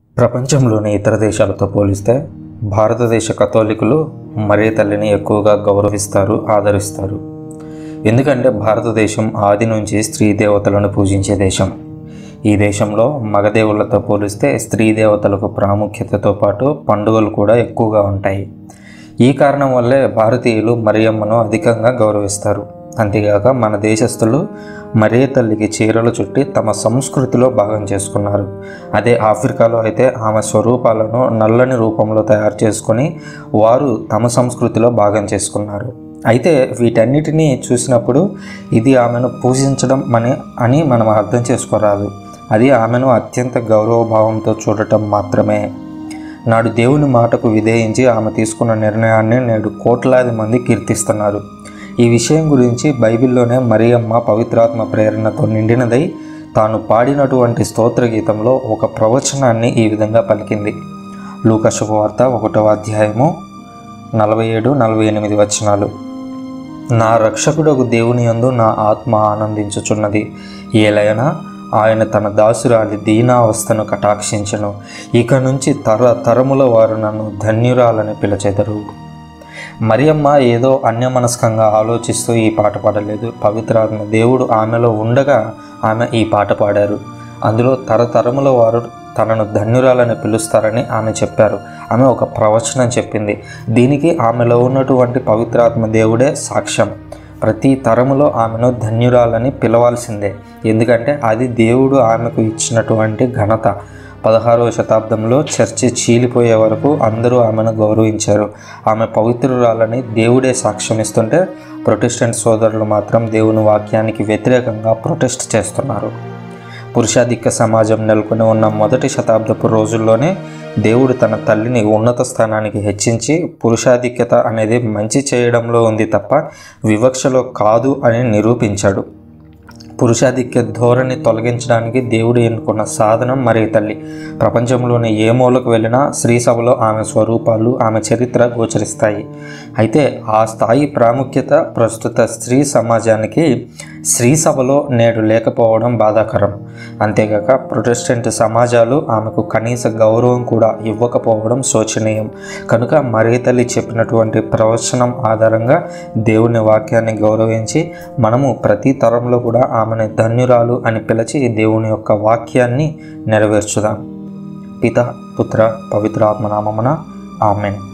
ప్రపంచంలోని ఇతర దేశాలతో పోలిస్తే భారతదేశ కథోలికులు మరియ తల్లిని ఎక్కువగా గౌరవిస్తారు, ఆదరిస్తారు. ఎందుకంటే భారతదేశం ఆది నుంచి స్త్రీ దేవతలను పూజించే దేశం. ఈ దేశంలో మగదేవులతో పోలిస్తే స్త్రీ దేవతలకు ప్రాముఖ్యతతో పాటు పండుగలు కూడా ఎక్కువగా ఉంటాయి. ఈ కారణం వల్లే భారతీయులు మరియమ్మను అధికంగా గౌరవిస్తారు. అంతేగాక మన దేశస్థులు మరియ తల్లికి చీరలు చుట్టి తమ సంస్కృతిలో భాగం చేసుకున్నారు. అదే ఆఫ్రికాలో అయితే ఆమె స్వరూపాలను నల్లని రూపంలో తయారు చేసుకొని వారు తమ సంస్కృతిలో భాగం చేసుకున్నారు. అయితే వీటన్నిటినీ చూసినప్పుడు ఇది ఆమెను పూజించడం అని మనం అర్థం చేసుకోరాదు. అది ఆమెను అత్యంత గౌరవభావంతో చూడటం మాత్రమే. నాడు దేవుని మాటకు విధేయించి ఆమె తీసుకున్న నిర్ణయాన్ని నేడు కోట్లాది మంది కీర్తిస్తున్నారు. ఈ విషయం గురించి బైబిల్లోనే మరియమ్మ పవిత్రాత్మ ప్రేరణతో నిండినదై తాను పాడినటువంటి స్తోత్ర గీతంలో ఒక ప్రవచనాన్ని ఈ విధంగా పలికింది. లూకా శుభవార్త 1వ అధ్యాయము 47-48 వచనాలు. నా రక్షకుడగు దేవుని యందు నా ఆత్మ ఆనందించుచున్నది, ఏలైనా ఆయన తన దాసురాలి దీనావస్థను కటాక్షించెను. ఇక నుంచి తరముల వారు నన్ను ధన్యురాలని పిలిచెదరు. మరియమ్మ ఏదో అన్యమనస్కంగా ఆలోచిస్తూ ఈ పాట పాడలేదు. పవిత్రాత్మ దేవుడు ఆమెలో ఉండగా ఆమె ఈ పాట పాడారు. అందులో తరతరముల వారు తనను ధన్యురాలని పిలుస్తారని ఆమె చెప్పారు. ఆమె ఒక ప్రవచనం చెప్పింది. దీనికి ఆమెలో ఉన్నటువంటి పవిత్రాత్మ దేవుడే సాక్ష్యం. ప్రతి తరములో ఆమెను ధన్యురాలని పిలవాల్సిందే. ఎందుకంటే అది దేవుడు ఆమెకు ఇచ్చినటువంటి ఘనత. 16వ శతాబ్దంలో చర్చి చీలిపోయే వరకు అందరూ ఆమెను గౌరవించారు. ఆమె పవిత్రురాలని దేవుడే సాక్ష్యమిస్తుంటే ప్రొటెస్టెంట్ సోదరులు మాత్రం దేవుని వాక్యానికి వ్యతిరేకంగా ప్రొటెస్ట్ చేస్తున్నారు. పురుషాధిక్య సమాజం నెలకొని ఉన్న మొదటి శతాబ్దపు రోజుల్లోనే దేవుడు తన తల్లిని ఉన్నత స్థానానికి హెచ్చించి పురుషాధిక్యత అనేది మంచి చేయడంలో ఉంది తప్ప వివక్షలో కాదు అని నిరూపించాడు. పురుషాధిక్య ధోరణి తొలగించడానికి దేవుడు ఎన్నుకున్న సాధనం మరియ తల్లి. ప్రపంచంలోని ఏ మూలకు వెళ్ళినా స్త్రీ సభలో ఆమె స్వరూపాలు, ఆమె చరిత్ర గోచరిస్తాయి. అయితే ఆ స్థాయి ప్రాముఖ్యత ప్రస్తుత స్త్రీ సమాజానికి స్త్రీ సభలో నేడు లేకపోవడం బాధాకరం. అంతేగాక ప్రొటెస్టెంట్ సమాజాలు ఆమెకు కనీస గౌరవం కూడా ఇవ్వకపోవడం శోచనీయం. కనుక మరియ తల్లి చెప్పినటువంటి ప్రవచనం ఆధారంగా దేవుని వాక్యాన్ని గౌరవించి మనము ప్రతి తరంలో కూడా ఆమెను ధన్యురాలు అని పిలిచి దేవుని యొక్క వాక్యాన్ని నెరవేర్చుదాం. పిత, పుత్ర, పవిత్ర ఆత్మ నామమున ఆమెన్.